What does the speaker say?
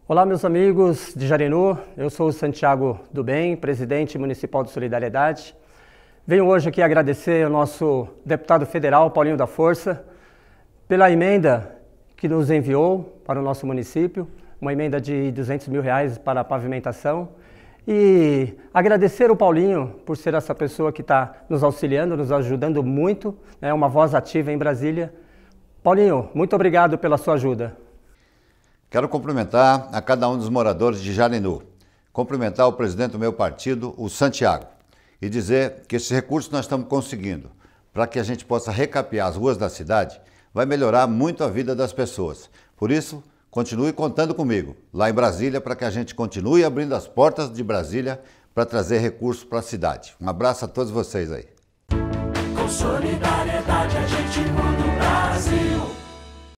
Olá, meus amigos de Jarinu, eu sou o Santiago do Bem, presidente municipal de Solidariedade. Venho hoje aqui agradecer ao nosso deputado federal, Paulinho da Força, pela emenda que nos enviou para o nosso município, uma emenda de R$200 mil para a pavimentação. E agradecer o Paulinho por ser essa pessoa que está nos auxiliando, nos ajudando muito, né, uma voz ativa em Brasília. Paulinho, muito obrigado pela sua ajuda. Quero cumprimentar a cada um dos moradores de Jarinu, cumprimentar o presidente do meu partido, o Santiago, e dizer que esse recurso nós estamos conseguindo para que a gente possa recapear as ruas da cidade, vai melhorar muito a vida das pessoas. Por isso, continue contando comigo lá em Brasília para que a gente continue abrindo as portas de Brasília para trazer recursos para a cidade. Um abraço a todos vocês aí. Com solidariedade